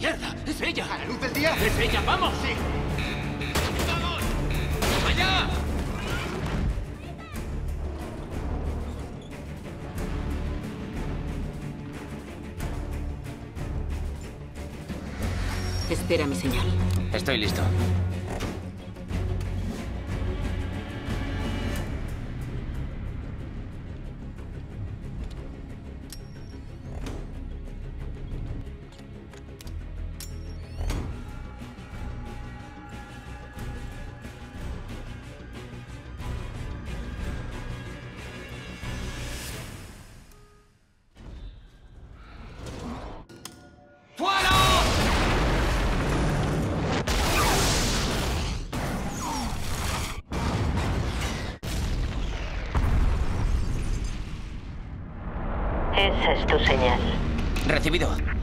¡Mierda! ¡Es ella! ¿A la luz del día? ¡Es ella! ¡Vamos! Sí. ¡Vamos! ¡Allá! Espera mi señal. Estoy listo. Esa es tu señal. Recibido.